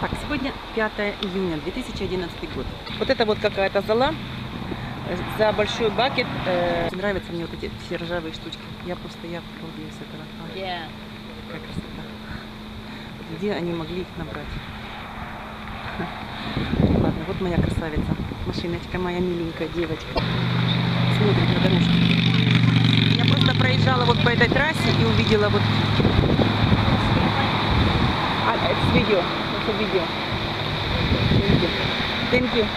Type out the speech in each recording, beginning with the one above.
Так, сегодня 5 июня 2011 год. Вот это вот какая-то зола за большой бакет. Нравятся мне вот эти все ржавые штучки. Я балдею с этого. Какая красота. Вот где они могли их набрать? Ладно, вот моя красавица. Машиночка, моя миленькая девочка. Смотрит на дорожку. Я просто проезжала вот по этой трассе и увидела вот... это видео. Это видео. Thank you.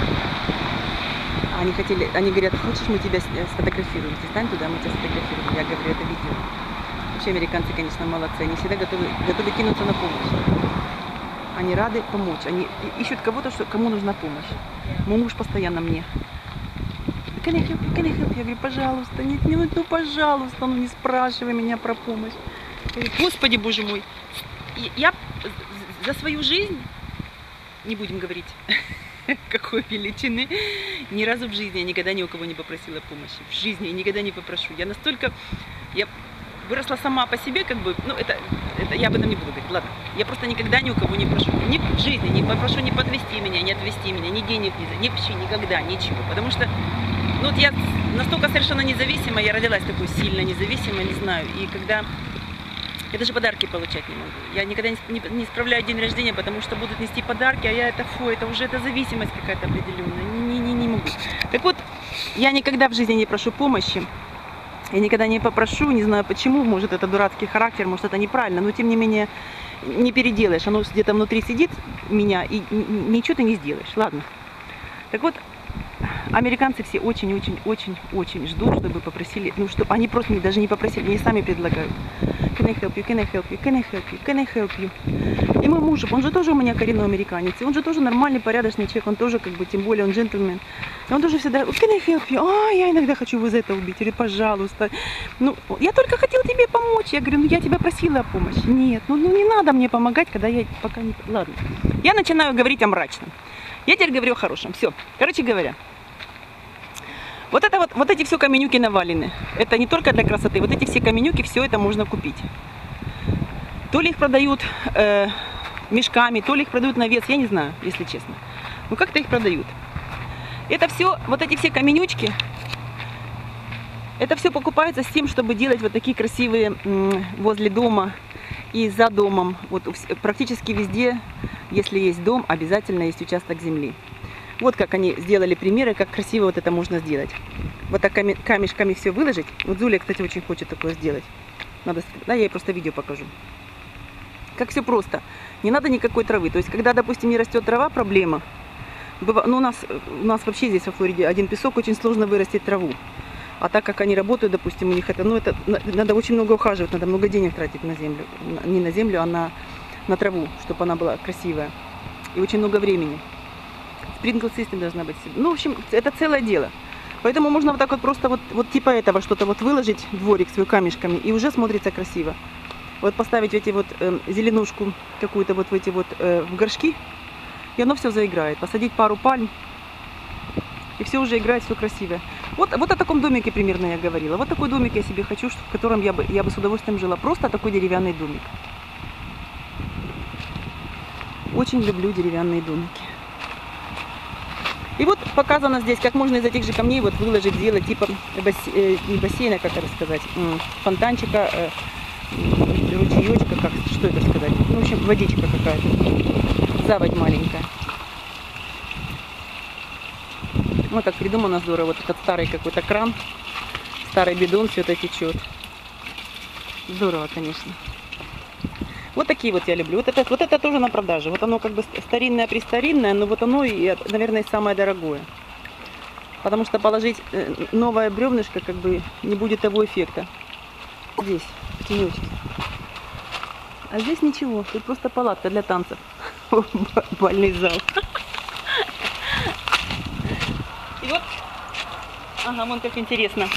Они говорят, хочешь, мы тебя сфотографируем? Ты стань туда, мы тебя сфотографируем. Я говорю, это видео. Вообще американцы, конечно, молодцы. Они всегда готовы кинуться на помощь. Они рады помочь. Они ищут кого-то, кому нужна помощь. Мой муж постоянно мне. Can I help you? Я говорю, пожалуйста, нет, ну пожалуйста, ну не спрашивай меня про помощь. Я говорю, Господи, Боже мой, я за свою жизнь, не будем говорить, какой величины, ни разу в жизни я никогда ни у кого не попросила помощи. В жизни я никогда не попрошу. Я выросла сама по себе, как бы, ну это я об этом не буду говорить, ладно. Я просто никогда ни у кого не прошу. Ни в жизни не попрошу не подвести меня, не отвезти меня, ни денег, ни вообще никогда, ничего. Потому что, ну вот я настолько совершенно независимая, я родилась такой сильно независимой, не знаю. И когда... Я даже подарки получать не могу. Я никогда не справляю день рождения, потому что будут нести подарки, а я это это зависимость какая-то определенная. Не могу. Так вот, я никогда в жизни не прошу помощи. Я никогда не попрошу, не знаю почему, может это дурацкий характер, может это неправильно, но тем не менее не переделаешь. Оно где-то внутри сидит меня, и ничего ты не сделаешь. Ладно. Так вот, американцы все очень ждут, чтобы попросили, ну что они просто даже не попросили, они сами предлагают. Can I help you? Can I help you? Can I help you? Can I help you? И мой муж, он же тоже у меня коренной американец, и он же тоже нормальный, порядочный человек, он тоже как бы, тем более он джентльмен. И он тоже всегда, can I help you? Я иногда хочу его за это убить, или пожалуйста. Ну, я только хотела тебе помочь. Я говорю, ну я тебя просила о помощи. Нет, ну не надо мне помогать, когда я пока не... Ладно. Я начинаю говорить о мрачном. Я теперь говорю о хорошем. Все. Короче говоря. Вот эти все каменюки навалены. Это не только для красоты. Вот эти все каменюки, все это можно купить. То ли их продают мешками, то ли их продают на вес, я не знаю, если честно. Но как-то их продают. Это все, вот эти все каменючки, это все покупается с тем, чтобы делать вот такие красивые возле дома и за домом. Вот практически везде, если есть дом, обязательно есть участок земли. Вот как они сделали примеры, как красиво вот это можно сделать. Вот так камешками все выложить. Вот Зуля, кстати, очень хочет такое сделать. Надо, да, я ей просто видео покажу. Как все просто. Не надо никакой травы. То есть, когда, допустим, не растет трава, проблема. Ну, у нас вообще здесь во Флориде один песок, очень сложно вырастить траву. А так как они работают, допустим, у них это, ну, это надо очень много ухаживать, надо много денег тратить на землю. Не на землю, а на траву, чтобы она была красивая. И очень много времени. Sprinkle system должна быть. Ну, в общем, это целое дело. Поэтому можно вот так вот просто вот типа этого что-то вот выложить, дворик свой камешками, и уже смотрится красиво. Вот поставить эти вот зеленушку какую-то вот в эти вот в горшки, и оно все заиграет. Посадить пару пальм, и все уже играет, все красиво. Вот о таком домике примерно я говорила. Вот такой домик я себе хочу, в котором я бы с удовольствием жила. Просто такой деревянный домик. Очень люблю деревянные домики. И вот показано здесь, как можно из этих же камней вот выложить, сделать типа не бассейна, как это сказать, фонтанчика, ручеечка, что это сказать. Ну, в общем, водичка какая-то, заводь маленькая. Вот так придумано здорово. Вот этот старый какой-то кран, старый бидон, все это течет. Здорово, конечно. Вот такие вот я люблю. Вот это тоже на продаже. Вот оно как бы старинное-престаринное, но вот оно, наверное, самое дорогое. Потому что положить новое бревнышко как бы не будет того эффекта. Здесь, в тенечке. А здесь ничего. Тут просто палатка для танцев. Бальный зал. И вот, ага, вон как интересно.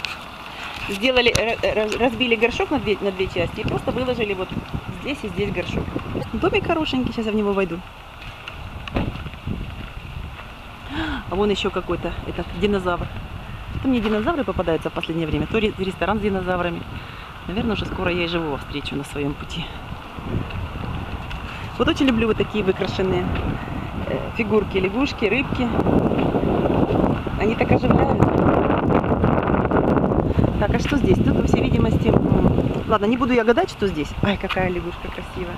Разбили горшок на две части и просто выложили вот здесь и здесь горшок. Домик хорошенький, сейчас я в него войду. А вон еще какой-то этот динозавр. Это мне динозавры попадаются в последнее время. То ресторан с динозаврами. Наверное, уже скоро я и живого встречу на своем пути. Вот очень люблю вот такие выкрашенные фигурки, лягушки, рыбки. Они так оживляют. Так, а что здесь? Тут, по всей видимости... Ладно, не буду я гадать, что здесь. Ай, какая лягушка красивая.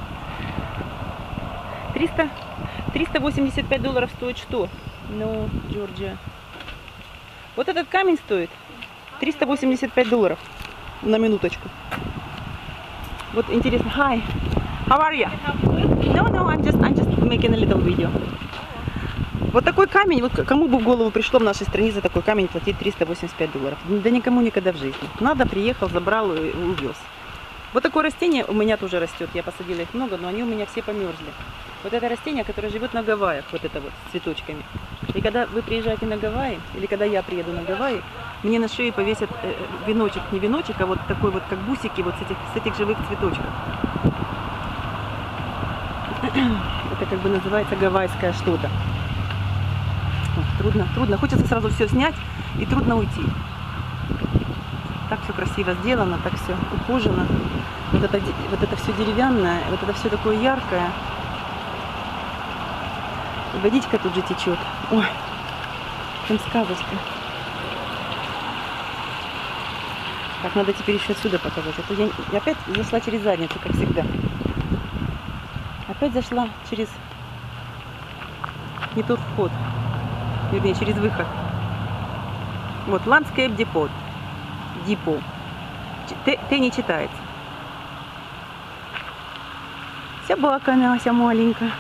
385 долларов стоит что? Ну, Джорджия. Вот этот камень стоит 385 долларов. На минуточку. Вот интересно. Hi. How are you? No, I'm just making a little video. Вот такой камень, вот кому бы в голову пришло в нашей стране за такой камень платить 385 долларов? Да никому никогда в жизни. Надо, приехал, забрал и увез. Вот такое растение у меня тоже растет. Я посадила их много, но они у меня все померзли. Вот это растение, которое живет на Гавайях, вот это вот, с цветочками. И когда вы приезжаете на Гавайи, или когда я приеду на Гавайи, мне на шею повесят веночек, не веночек, а вот такой вот, как бусики, вот с этих живых цветочков. Это как бы называется гавайское что-то. Трудно. Хочется сразу все снять и трудно уйти. Так все красиво сделано, так все ухожено. Вот это все деревянное, вот это все такое яркое. И водичка тут же течет. Ой, там сказочка. Так, надо теперь еще отсюда показать. Это я опять зашла через задницу, как всегда. Опять зашла через не тот вход. Вернее, через выход. Вот, Landscape Depot. Т не читается. Собака Нася маленькая.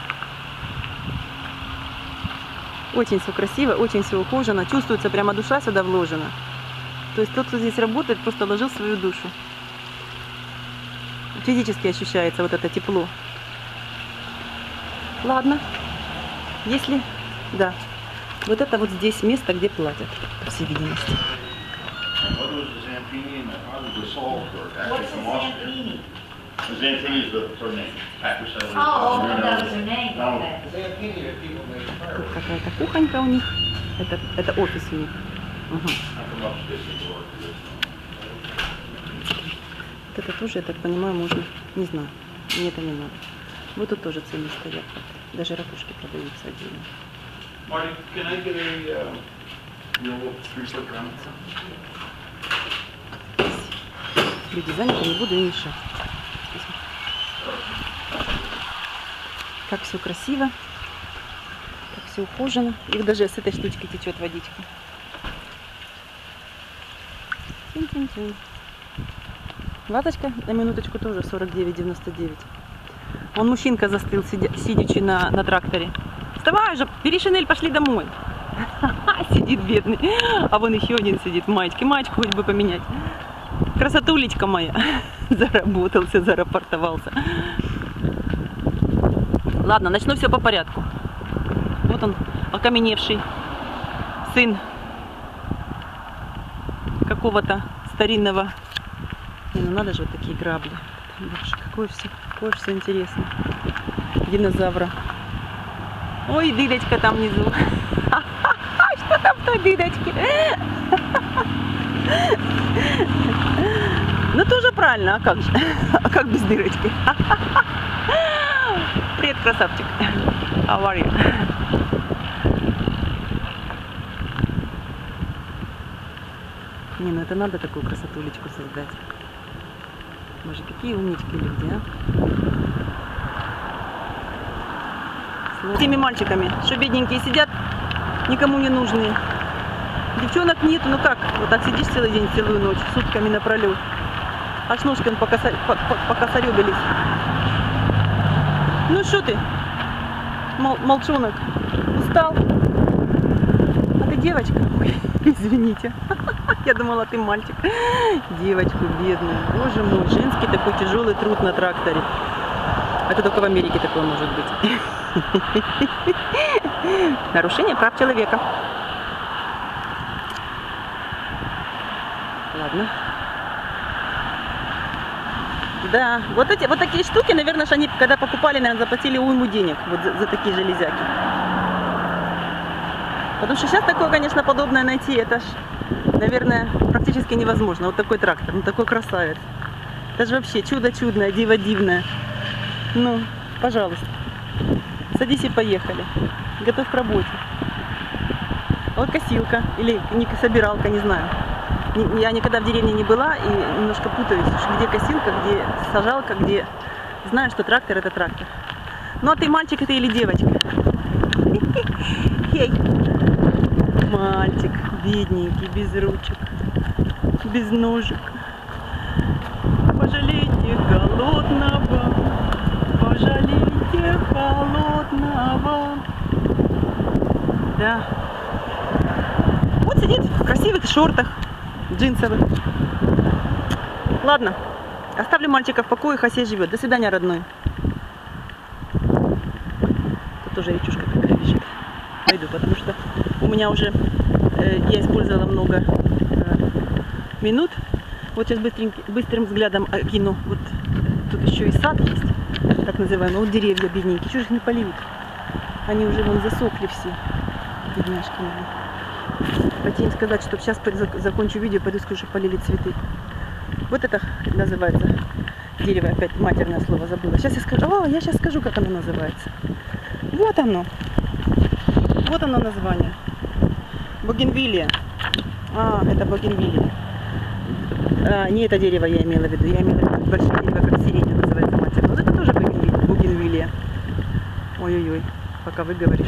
Очень все красиво, очень все ухожено. Чувствуется, прямо душа сюда вложена. То есть тот, кто здесь работает, просто вложил свою душу. Физически ощущается вот это тепло. Ладно. Если... Да. Вот это вот здесь место, где платят, по всей видимости. Тут какая-то кухонька у них. Это офис у них. Угу. Вот это тоже, я так понимаю, можно. Не знаю. Мне это не надо. Вот тут тоже цены стоят. Даже ракушки продаются отдельно. Marty, can I get a real 3-slip round? Люди заняты, не буду им мешать. Как все красиво, как все ухожено. И вот даже с этой штучки течет водичка. Ваточка на минуточку тоже 49,99. Вон мужчинка застыл, сидячи на тракторе. Вставай же, бери шинель, пошли домой. Сидит бедный. А вон еще один сидит в маечке. Маечку хоть бы поменять. Красотулечка моя. Заработался, зарапортовался. Ладно, начну все по порядку. Вот он, окаменевший сын какого-то старинного. Не, ну надо же вот такие грабли. Боже, какое все интересно. Динозавра. Ой, дырочка там внизу. Что там в той дырочке? Ну тоже правильно, а как же? А как без дырочки? Привет, красавчик. How are you? Не, ну это надо такую красотулечку создать. Боже, какие умнички люди, а? С теми мальчиками, что бедненькие сидят, никому не нужные. Девчонок нету, ну как? Вот так сидишь целый день, целую ночь, сутками напролет. Аж ножки он покосоребились. Ну что ты, молчонок, устал? А ты девочка? Ой, извините. Я думала, ты мальчик. Девочку бедную. Боже мой, женский такой тяжелый труд на тракторе. Это только в Америке такое может быть. Нарушение прав человека. Ладно. Да, вот такие штуки, наверное, они когда покупали, наверное, заплатили уйму денег вот за такие железяки. Потому что сейчас такое, конечно, подобное найти, это ж, наверное, практически невозможно. Вот такой трактор, ну такой красавец. Это же вообще чудо чудное, диво дивное. Ну, пожалуйста. Садись и поехали. Готовь к работе. А вот косилка или собиралка, не знаю. Я никогда в деревне не была и немножко путаюсь, где косилка, где сажалка, где... Знаю, что трактор это трактор. Ну а ты мальчик это или девочка? Хей. Мальчик, бедненький, без ручек, без ножек. Пожалейте голодного, пожалейте холодного. Да. Вот сидит в красивых шортах джинсовых. Ладно, оставлю мальчика в покое, хозяин живет. До свидания, родной. Тут тоже речушка такая лежит. Пойду, потому что у меня уже я использовала много минут. Вот сейчас быстрым взглядом кину. Вот тут еще и сад есть, так называемый. Вот деревья бедненькие. Чего же их не поливать? Они уже вон засохли все. Бедняжки мои. Пойти им сказать, что сейчас закончу видео, пойду скажу, что полили цветы. Вот это называется дерево, опять матерное слово забыла. Сейчас я скажу, я сейчас скажу, как оно называется. Вот оно. Вот оно название. Бугенвилия. Это бугенвилия. Не это дерево я имела в виду. Я имела в виду большое дерево, как сирень называется матерное. Вот это тоже бугенвилия. Ой-ой-ой, пока выговоришь.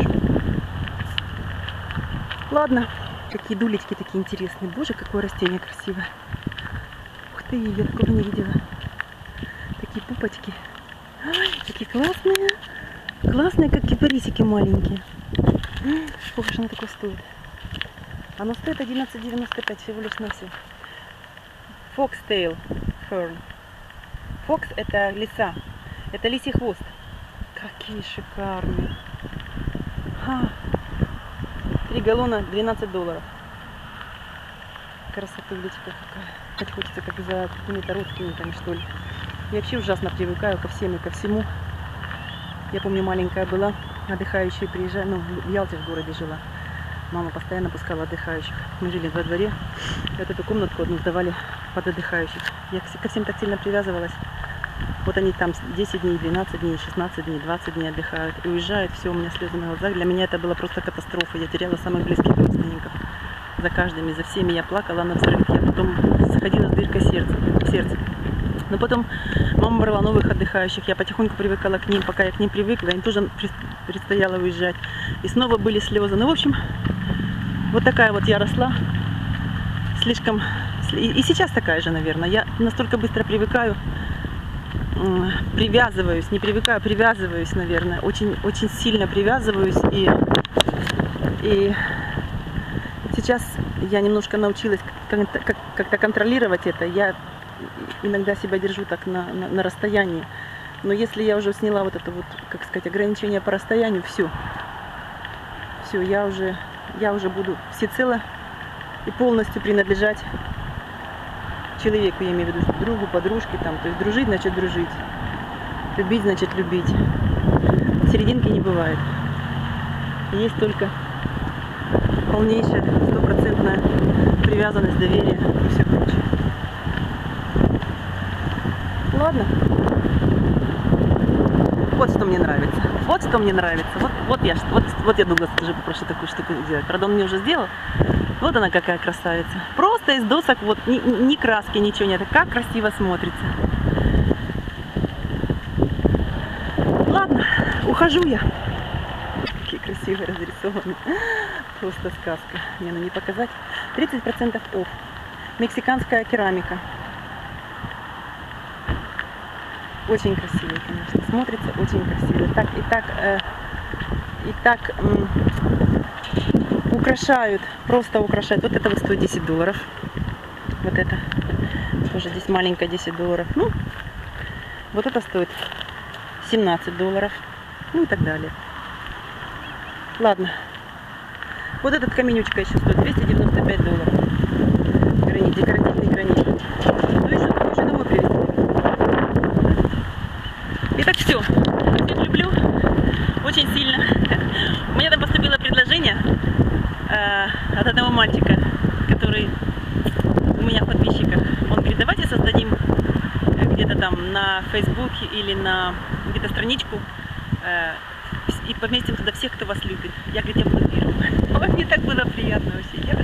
Ладно. Какие дулечки такие интересные. Боже, какое растение красивое. Ух ты, я такого не видела. Такие пупочки. Такие классные. Классные, как кипарисики маленькие. Сколько же оно такое стоит? Оно стоит 11,95 всего лишь на все. Foxtail fern. Фокс это лиса. Это лисий хвост. Какие шикарные. 3 галлона $12. Красотулечка какая. Хоть хочется как за какими-то родственниками, что ли. Я вообще ужасно привыкаю ко всем и ко всему. Я помню, маленькая была, отдыхающие приезжали, в Ялте в городе жила. Мама постоянно пускала отдыхающих. Мы жили во дворе. И вот эту комнатку одну сдавали под отдыхающих. Я ко всем так сильно привязывалась. Вот они там 10 дней, 12 дней, 16 дней, 20 дней отдыхают. И уезжают, все, у меня слезы на глазах. Для меня это была просто катастрофа. Я теряла самых близких родственников. За каждыми, за всеми я плакала на взрыв. Я потом сходила с дыркой в сердце. Но потом мама брала новых отдыхающих. Я потихоньку привыкала к ним. Пока я к ним привыкла, им тоже предстояло уезжать. И снова были слезы. Ну, в общем, вот такая вот я росла. Слишком... И сейчас такая же, наверное. Я настолько быстро привыкаю. Привязываюсь, не привыкаю, привязываюсь, наверное, очень, очень сильно привязываюсь, и сейчас я немножко научилась как-то контролировать это. Я иногда себя держу так на расстоянии, но если я уже сняла вот это вот, как сказать, ограничение по расстоянию, все, я уже буду всецело и полностью принадлежать человеку, я имею в виду другу, подружке, там, то есть дружить значит дружить, любить значит любить. Серединки не бывает. Есть только полнейшая, стопроцентная привязанность, доверие и все прочее. Ладно. Вот что мне нравится. Вот что мне нравится. Вот я Дуглас тоже попрошу такую штуку сделать. Правда, он мне уже сделал. Вот она какая красавица. Просто из досок, вот ни краски, ничего нет. Как красиво смотрится. Ладно, ухожу я. Какие красивые разрисованы. Просто сказка. Мне не показать. 30% off. Мексиканская керамика. Очень красивые, конечно. Смотрится очень красиво. И так украшают, просто украшают. Вот это вот стоит $10. Вот это тоже здесь маленькая $10. Ну, вот это стоит $17. Ну и так далее. Ладно. Вот этот каменючка еще стоит $295. Гранит, декоративный гранит. Ну и что, уже домой привезли. Итак, все. Всех люблю. Очень сильно. У меня там поступило предложение от одного мальчика, который у меня в подписчиках. Он говорит, давайте создадим где-то там на Фейсбуке или на где-то страничку и поместим туда всех, кто вас любит. Я, говорит, я буду первым. Ой, мне так было приятно вообще. Я